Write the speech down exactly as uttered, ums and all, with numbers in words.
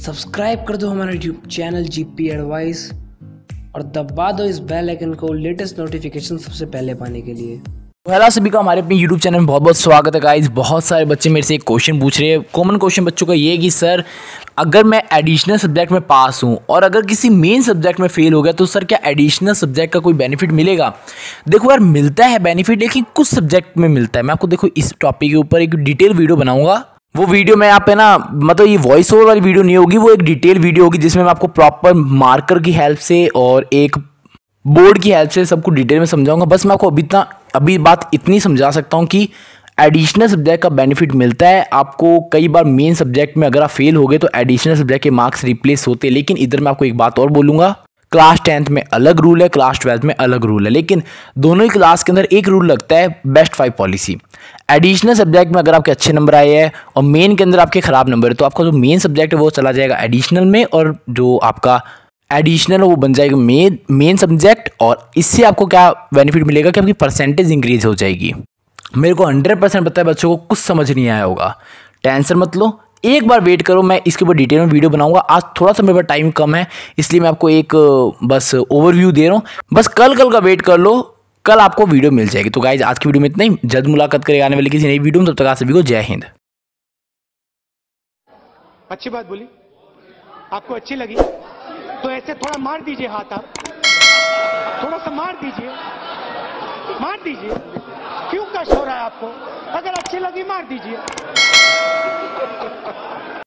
Subscribe कर दो हमारा यूट्यूब चैनल जीपी एडवाइस और दबा दो इस बेल आइकन को लेटेस्ट नोटिफिकेशन सबसे पहले पाने के लिए। पहला सभी का हमारे अपने यूट्यूब चैनल में बहुत बहुत स्वागत है गाइस। बहुत सारे बच्चे मेरे से एक क्वेश्चन पूछ रहे हैं। कॉमन क्वेश्चन बच्चों का ये है कि सर अगर मैं एडिशनल सब्जेक्ट में पास हूँ और अगर किसी मेन सब्जेक्ट में फेल हो गया तो सर क्या एडिशनल सब्जेक्ट का कोई बेनिफिट मिलेगा? देखो यार, मिलता है बेनिफिट, लेकिन कुछ सब्जेक्ट में मिलता है। मैं आपको देखो इस टॉपिक के ऊपर एक डिटेल वीडियो बनाऊंगा। वो वीडियो में यहाँ पे ना मतलब ये वॉइस ओवर वाली वीडियो नहीं होगी, वो एक डिटेल वीडियो होगी जिसमें मैं आपको प्रॉपर मार्कर की हेल्प से और एक बोर्ड की हेल्प से सबको डिटेल में समझाऊंगा। बस मैं आपको अभी इतना अभी बात इतनी समझा सकता हूँ कि एडिशनल सब्जेक्ट का बेनिफिट मिलता है आपको। कई बार मेन सब्जेक्ट में अगर आप फेल हो गए तो एडिशनल सब्जेक्ट के मार्क्स रिप्लेस होते हैं। लेकिन इधर मैं आपको एक बात और बोलूँगा, क्लास टेंथ में अलग रूल है, क्लास ट्वेल्थ में अलग रूल है, लेकिन दोनों ही क्लास के अंदर एक रूल लगता है, best five policy. Additional subject में अगर आपके अच्छे नंबर आए हैं और मेन के अंदर आपके खराब नंबर है तो आपका जो मेन सब्जेक्ट है वो चला जाएगा एडिशनल में, और जो आपका एडिशनल वो बन जाएगा मेन मेन सब्जेक्ट। और इससे आपको क्या बेनिफिट मिलेगा कि आपकी परसेंटेज इंक्रीज हो जाएगी। मेरे को हंड्रेड परसेंट पता है बच्चों को कुछ समझ नहीं आया होगा, टेंशन मत लो, एक बार वेट करो, मैं इसके ऊपर डिटेल में वीडियो बनाऊंगा। आज थोड़ा सा मेरे पास टाइम कम है इसलिए मैं आपको एक बस ओवरव्यू दे रहा हूँ। बस कल कल का वेट कर लो, कल आपको वीडियो मिल जाएगी। तो गाइज आज की वीडियो में इतना ही, जल्द मुलाकात करेगा आने वाली किसी नई वीडियो में। तब तक आप सभी को जय हिंद। अच्छी बात बोली, आपको अच्छी लगी तो ऐसे थोड़ा मार दीजिए हाथ, आप थोड़ा सा मार दीजिए, मार दीजिए। क्यों कष्ट हो रहा है आपको? अगर अच्छी लगी मार दीजिए।